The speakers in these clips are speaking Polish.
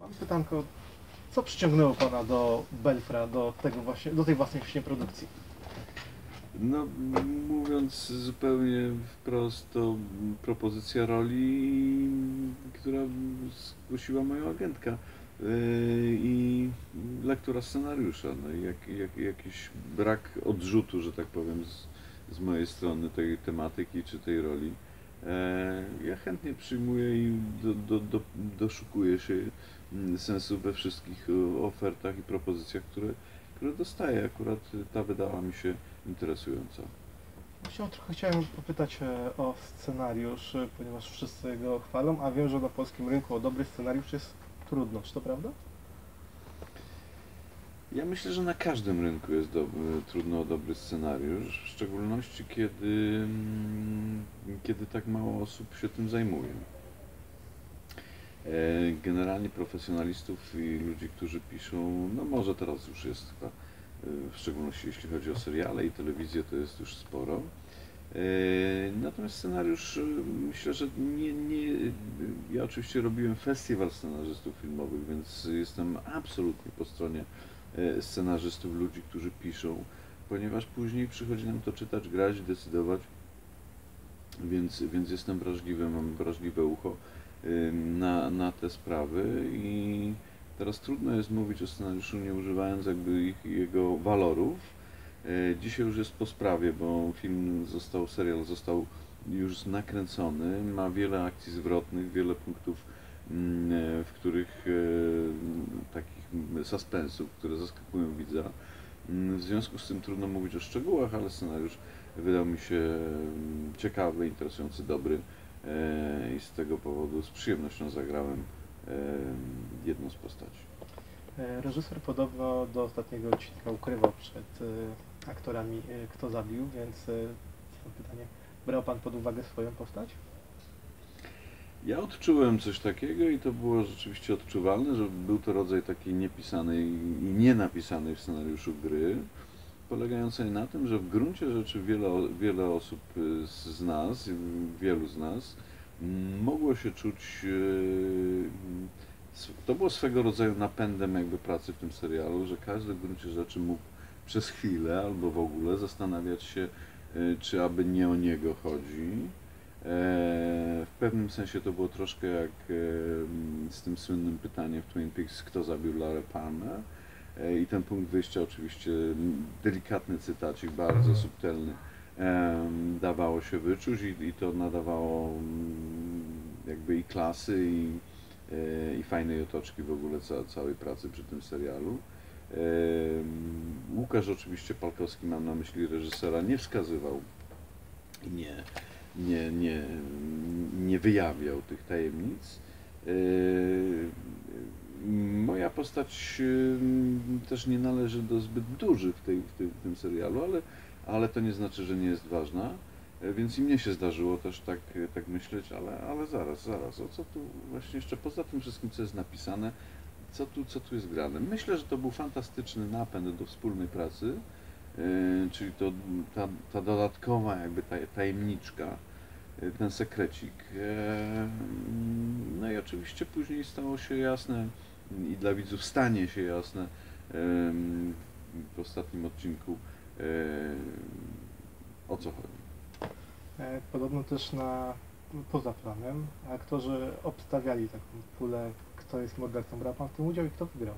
Mam pytanko, co przyciągnęło Pana do Belfra, do tej własnej właśnie produkcji? No, mówiąc zupełnie wprost, to propozycja roli, która zgłosiła moja agentka i lektura scenariusza. No i jakiś brak odrzutu, że tak powiem, z mojej strony tej tematyki czy tej roli. Ja chętnie przyjmuję i doszukuję się sensu we wszystkich ofertach i propozycjach, które dostaję. Akurat ta wydała mi się interesująca. Chciałem popytać o scenariusz, ponieważ wszyscy go chwalą, a wiem, że na polskim rynku o dobry scenariusz jest trudno. Czy to prawda? Ja myślę, że na każdym rynku jest trudno o dobry scenariusz, w szczególności kiedy tak mało osób się tym zajmuje. Generalnie profesjonalistów i ludzi, którzy piszą, no może teraz już jest chyba, w szczególności jeśli chodzi o seriale i telewizję, to jest już sporo. Natomiast scenariusz, myślę, że ja oczywiście robiłem festiwal scenarzystów filmowych, więc jestem absolutnie po stronie scenarzystów, ludzi, którzy piszą, ponieważ później przychodzi nam to czytać, grać, decydować, więc jestem wrażliwy, mam wrażliwe ucho na te sprawy i teraz trudno jest mówić o scenariuszu, nie używając jakby jego walorów. Dzisiaj już jest po sprawie, bo serial został już nakręcony, ma wiele akcji zwrotnych, wiele punktów, w których takich suspensów, które zaskakują widza. W związku z tym trudno mówić o szczegółach, ale scenariusz wydał mi się ciekawy, interesujący, dobry i z tego powodu z przyjemnością zagrałem jedną z postaci. Reżyser podobno do ostatniego odcinka ukrywał przed aktorami, kto zabił, więc mam pytanie, brał Pan pod uwagę swoją postać? Ja odczułem coś takiego i to było rzeczywiście odczuwalne, że był to rodzaj takiej niepisanej i nienapisanej w scenariuszu gry, polegającej na tym, że w gruncie rzeczy wiele osób z nas, wielu z nas, mogło się czuć, to było swego rodzaju napędem jakby pracy w tym serialu, że każdy w gruncie rzeczy mógł przez chwilę albo w ogóle zastanawiać się, czy aby nie o niego chodzi. W pewnym sensie to było troszkę jak z tym słynnym pytaniem w Twin Peaks, kto zabił Laurę Palmer. I ten punkt wyjścia oczywiście, delikatny cytacik, bardzo subtelny, dawało się wyczuć i to nadawało jakby i klasy i fajnej otoczki w ogóle całej pracy przy tym serialu. Łukasz oczywiście Palkowski, mam na myśli reżysera, nie wskazywał i nie wyjawiał tych tajemnic. Moja postać też nie należy do zbyt dużych w tym serialu, ale to nie znaczy, że nie jest ważna. Więc i mnie się zdarzyło też tak myśleć, ale zaraz, o co tu właśnie jeszcze poza tym wszystkim, co jest napisane, co tu jest grane. Myślę, że to był fantastyczny napęd do wspólnej pracy, czyli ta dodatkowa jakby tajemniczka, ten sekrecik. No i oczywiście później stało się jasne i dla widzów stanie się jasne w ostatnim odcinku, o co chodzi. Podobno też poza planem aktorzy obstawiali taką pulę, kto jest mordercą. Brał Pan w tym udział i kto wygrał?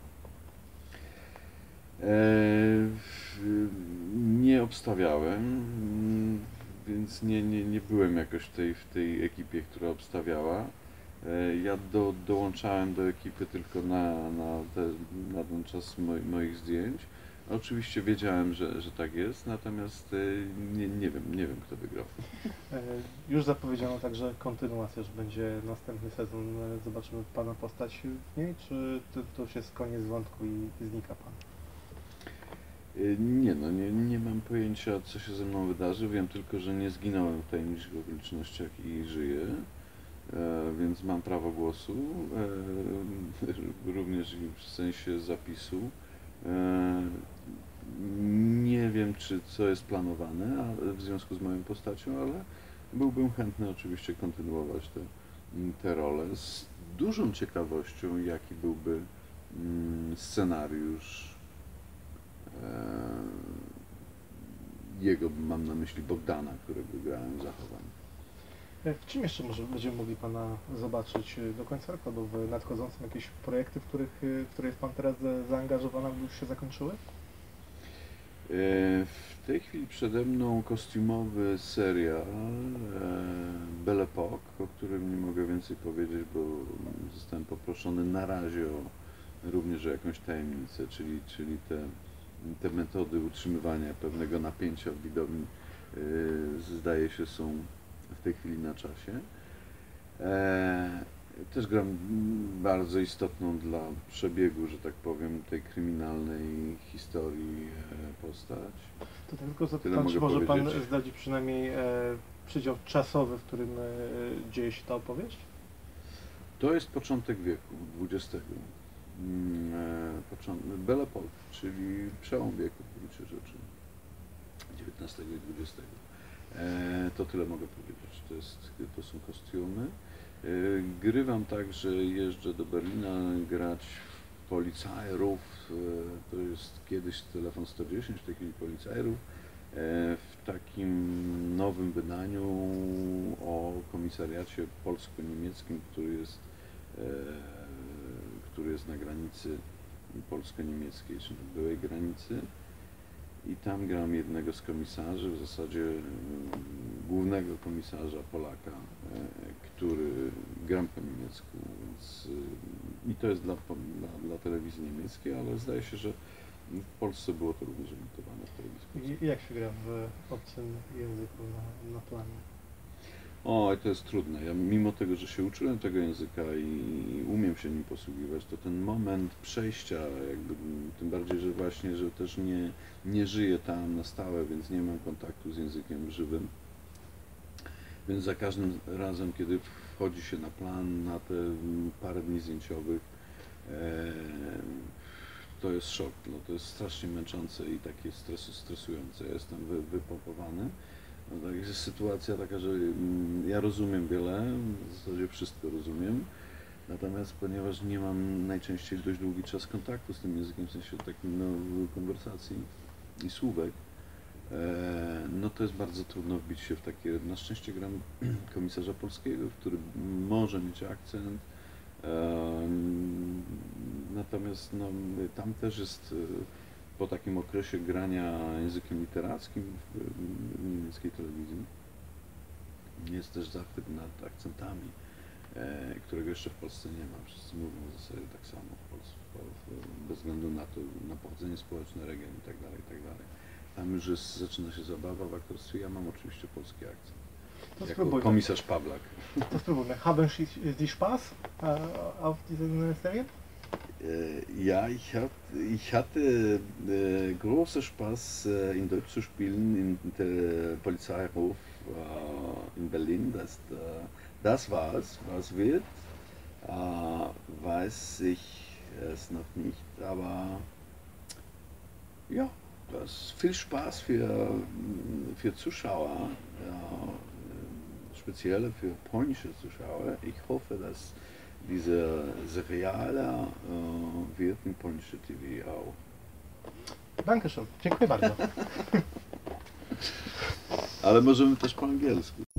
Nie obstawiałem, więc nie byłem jakoś w tej ekipie, która obstawiała. Ja dołączałem do ekipy tylko na ten czas moich zdjęć. Oczywiście wiedziałem, że tak jest, natomiast nie wiem kto wygrał. Już zapowiedziano także kontynuację, że będzie następny sezon. Zobaczymy Pana postać w niej, czy to już jest koniec wątku i znika Pan? Nie mam pojęcia, co się ze mną wydarzy. Wiem tylko, że nie zginąłem w tajemniczych okolicznościach i żyję, więc mam prawo głosu, również i w sensie zapisu. Nie wiem, co jest planowane w związku z moją postacią, ale byłbym chętny oczywiście kontynuować tę rolę z dużą ciekawością, jaki byłby scenariusz jego, mam na myśli Bogdana, którego grałem w Zachowaniu. W czym jeszcze może będziemy mogli Pana zobaczyć do końca roku, albo w nadchodzącym jakieś projekty, w które jest Pan teraz zaangażowany, albo już się zakończyły? W tej chwili przede mną kostiumowy serial Belle Époque, o którym nie mogę więcej powiedzieć, bo zostałem poproszony na razie również o jakąś tajemnicę, czyli te metody utrzymywania pewnego napięcia w widowni zdaje się są w tej chwili na czasie. Też gram bardzo istotną dla przebiegu, że tak powiem, tej kryminalnej historii postać. To tylko Tyle zapytam, czy mogę może Pan powiedzieć. zdradzić przynajmniej przedział czasowy, w którym dzieje się ta opowieść? To jest początek wieku XX. Belle Époque, czyli przełom wieku w gruncie rzeczy, XIX i XX. To tyle mogę powiedzieć. To są kostiumy. Grywam tak, że jeżdżę do Berlina grać w Polizeirów. To jest kiedyś telefon 110, w tej chwili Polizeirów. W takim nowym wydaniu o komisariacie polsko-niemieckim, który jest na granicy polsko-niemieckiej, czy na byłej granicy. I tam gram jednego z komisarzy, w zasadzie głównego komisarza Polaka, który gram po niemiecku, więc, i to jest dla telewizji niemieckiej, ale zdaje się, że w Polsce było to również emitowane w telewizji polskiej. I jak się gra w obcym języku na planie? O, to jest trudne. Ja mimo tego, że się uczyłem tego języka i umiem się nim posługiwać, to ten moment przejścia, jakby, tym bardziej, że właśnie, że też nie żyję tam na stałe, więc nie mam kontaktu z językiem żywym. Więc za każdym razem, kiedy wchodzi się na plan, na te parę dni zdjęciowych, to jest szok. No, to jest strasznie męczące i takie stresujące. Ja jestem wypompowany. No, tak jest sytuacja taka, że ja rozumiem wiele, w zasadzie wszystko rozumiem, natomiast ponieważ nie mam najczęściej dość długi czas kontaktu z tym językiem, w sensie takim konwersacji i słówek, no to jest bardzo trudno wbić się w takie, na szczęście gram komisarza polskiego, który może mieć akcent, natomiast no, tam też jest po takim okresie grania językiem literackim w niemieckiej telewizji jest też zachwyt nad akcentami, którego jeszcze w Polsce nie ma. Wszyscy mówią w zasadzie tak samo w Polsce, bez względu na to, na pochodzenie społeczne, region i tak dalej, i tak dalej. Tam już zaczyna się zabawa w aktorstwie. Ja mam oczywiście polski akcent. To Jako komisarz Pawlak. To spróbujmy. Haben Sie Spaß auf diesen Serien? Ja, ich hatte großen Spaß, in Deutsch zu spielen, in der Polizeihof in Berlin. Das war's. Was wird, weiß ich es noch nicht, aber ja, das ist viel Spaß für Zuschauer, ja, speziell für polnische Zuschauer. Ich hoffe, dass diese Seriale wird in polnische TV auch. Dankeschön. Dziękuję bardzo. Ale możemy też po angielsku.